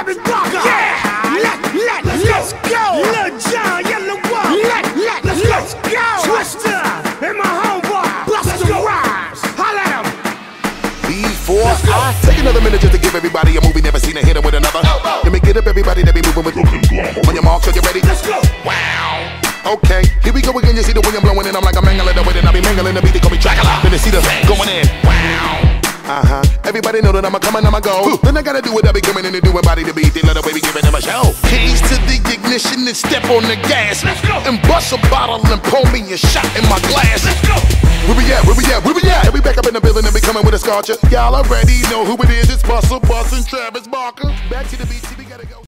Travis Barker. Yeah, let's go. Lil Jon, Yellow Wall. Let's go. Twister and my homeboy Busta Rhymes. Holla at 'em. Before I take another minute just to give everybody a movie never seen a hitter with another. Let me get up everybody that be moving with. On your marks, are you ready? Let's go. Wow. Okay, here we go again. You see the wind blowing in. I'm like a mangling the wind, and I be mangling the beat. They call me Dracula. Then they see the going in. Wow. Everybody know that I'ma come and I'ma go. Then I gotta do what I be coming in and doing body to beat. They let the baby giving them a show. Keys to the ignition and step on the gas. Let's go. And bust a bottle and pour me a shot in my glass. Let's go. Where we at? Where we at? Where we at? And we back up in the building and we coming with a scorcher. Y'all already know who it is. It's Busta and Travis Barker. Back to the beat. We gotta go.